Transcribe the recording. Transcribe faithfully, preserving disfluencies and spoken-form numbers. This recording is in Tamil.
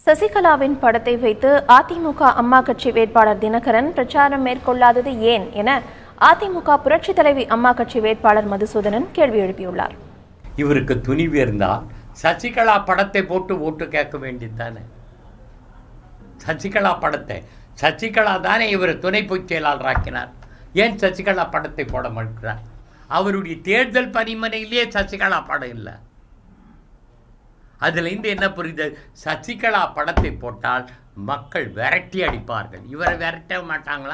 சசிகலாவின் படத்தை வைத்து அதிமுக அம்மா கட்சி வேட்பாளர் தினகரன் பிரச்சாரம் மேற்கொள்ளாதது ஏன் என அதிமுக புரட்சித் தலைவி அம்மா கட்சி வேட்பாளர் மதுசூதனன் கேள்வி எழுப்பியுள்ளார். இவருக்கு துணிவு இருந்தால் சசிகலா படத்தை போட்டு ஓட்டு கேட்க வேண்டியதுதானே. சசிகலா படத்தை சசிகலா தானே இவர் துணை பொதுச் செயலாளராக்கினார். ஏன் சசிகலா படத்தை போட மாட்டார்? அவருடைய தேர்தல் பணிமனையிலேயே சசிகலா படம் இல்லை. அதுலேருந்து என்ன புரியுது? சசிகலா படத்தை போட்டால் மக்கள் விரட்டி அடிப்பார்கள். இவரை விரட்ட மாட்டாங்களா?